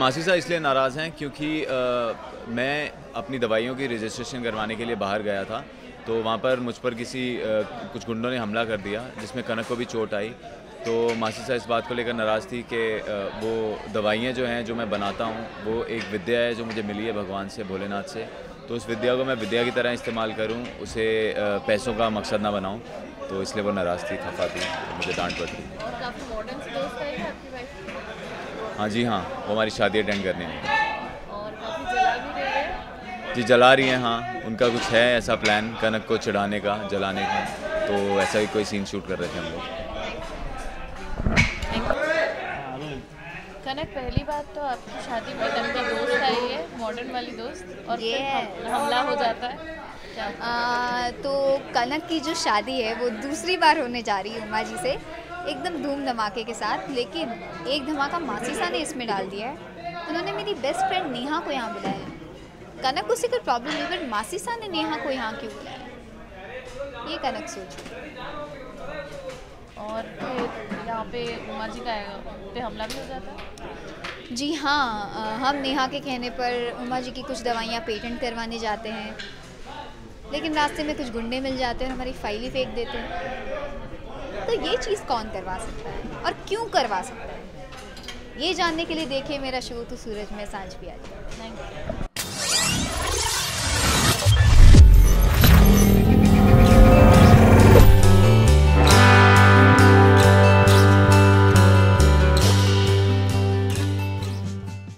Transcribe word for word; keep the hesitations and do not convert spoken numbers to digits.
मासी साहब इसलिए नाराज़ हैं क्योंकि आ, मैं अपनी दवाइयों की रजिस्ट्रेशन करवाने के लिए बाहर गया था, तो वहाँ पर मुझ पर किसी आ, कुछ गुंडों ने हमला कर दिया जिसमें कनक को भी चोट आई। तो मासी साहब इस बात को लेकर नाराज़ थी कि वो दवाइयाँ जो हैं जो मैं बनाता हूँ वो एक विद्या है जो मुझे मिली है भगवान से, भोलेनाथ से, तो उस विद्या को मैं विद्या की तरह इस्तेमाल करूँ, उसे पैसों का मकसद ना बनाऊँ। तो इसलिए वो नाराज़ थी, खफा थी, तो मुझे डांट पड़ी। और काफ़ी मॉडर्न से दोस्त है आपकी वाइफ? हाँ जी हाँ, वो हमारी शादी अटेंड करने आई। और काफ़ी जला भी रही है? जी जला रही हैं, हाँ उनका कुछ है ऐसा प्लान कनक को चढ़ाने का, जलाने का, तो ऐसा ही कोई सीन शूट कर रहे थे हम लोग। कनक, पहली बात तो आपकी शादी में लंबी दोस्त आई है, मॉडर्न वाली दोस्त, और ये फिर हमला हो जाता है। आ, तो कनक की जो शादी है वो दूसरी बार होने जा रही है उमा जी से, एकदम धूम धमाके के साथ। लेकिन एक धमाका मासी सा ने इसमें डाल दिया है, उन्होंने मेरी बेस्ट फ्रेंड नेहा को यहाँ बुलाया है। कनक को कोई प्रॉब्लम नहीं, बट मासी सा ने नेहा को यहाँ क्यों बुलाया, ये कनक सोच। और फिर यहाँ पे उमा जी का पे हमला भी हो जाता है? जी हाँ, हम नेहा के कहने पर उमा जी की कुछ दवाइयाँ पेटेंट करवाने जाते हैं, लेकिन रास्ते में कुछ गुंडे मिल जाते हैं और हमारी फाइल ही फेंक देते हैं। तो ये चीज़ कौन करवा सकता है और क्यों करवा सकता है, ये जानने के लिए देखिए मेरा शो तो सूरज में सांझ पियाजी। Thank you.